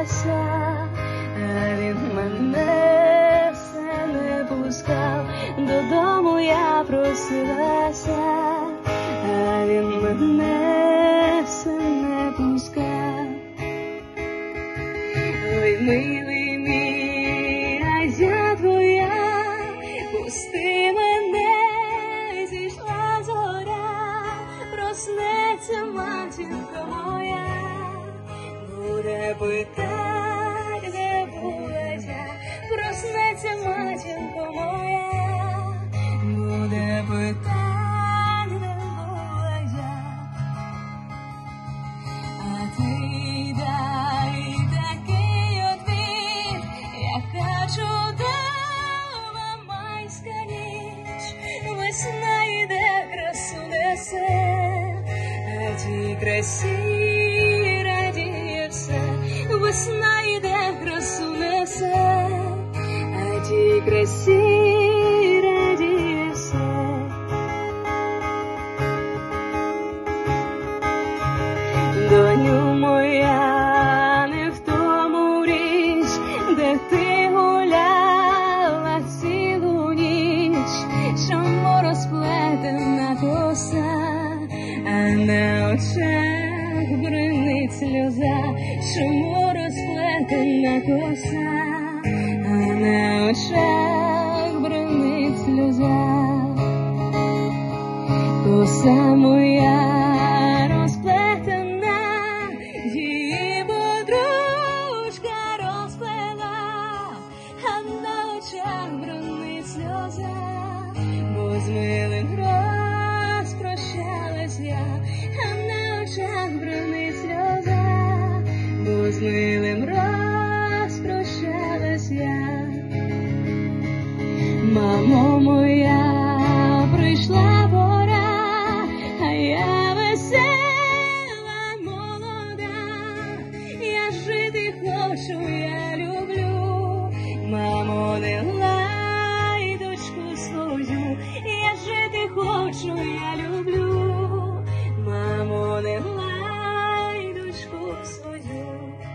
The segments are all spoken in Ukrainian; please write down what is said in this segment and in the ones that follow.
просилася, а він мене все не пускав. Додому я просилася, а він мене все не пускав. Ой, милий мій, а я твоя, пусти мене, зійшла зоря, проснеться матінка моя, буде питать, де була я, проснеться матінка моя, буде питать, де була я. А ти дай такий отвіт, яка чудова майська ніч, весна йде, красу несе, а тій красі радіє все. Весна йде, красу несе, а тій красі радіє все. Доню моя, не в тому річ, де ти гуляла цілу ніч, чому розплетена коса, а на очах бринить сльоза, чому розплетена коса, а на очах бринить сльоза. Коса моя розплетена, її подружка розплела, а на очах бринить сльоза, бо з милим розпрощалась я, а на очах бринить сльоза, бо з милим розпрощалась я. Мамо моя, прийшла пора, а я весела, молода, я жити хочу, я люблю. Мамо, не лай дочку свою, я жити хочу, я люблю. Мамо, не лай дочку свою.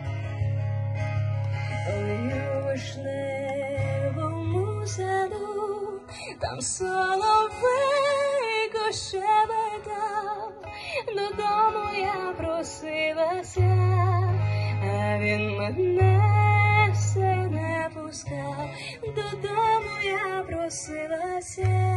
Ой, у вишневому саду, там соловейко щебетав, додому я просилася, а він мене все не пускав, додому я просилася.